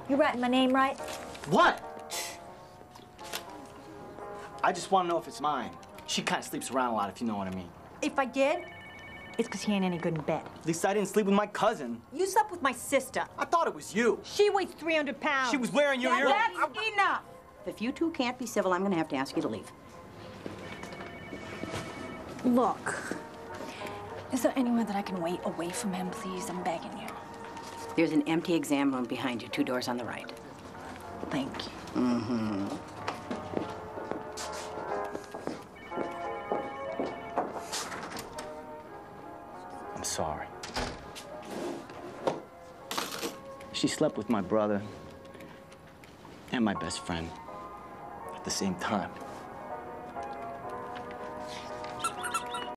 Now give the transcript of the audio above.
You writing my name right? What? I just want to know if it's mine. She kind of sleeps around a lot, if you know what I mean. If I did, it's because he ain't any good in bed. At least I didn't sleep with my cousin. You slept with my sister. I thought it was you. She weighs 300 pounds. She was wearing your earrings. That's enough. If you two can't be civil, I'm gonna have to ask you to leave. Look, is there anywhere that I can wait away from him, please? I'm begging you. There's an empty exam room behind you, 2 doors on the right. Thank you. Mm-hmm. I'm sorry. She slept with my brother and my best friend at the same time.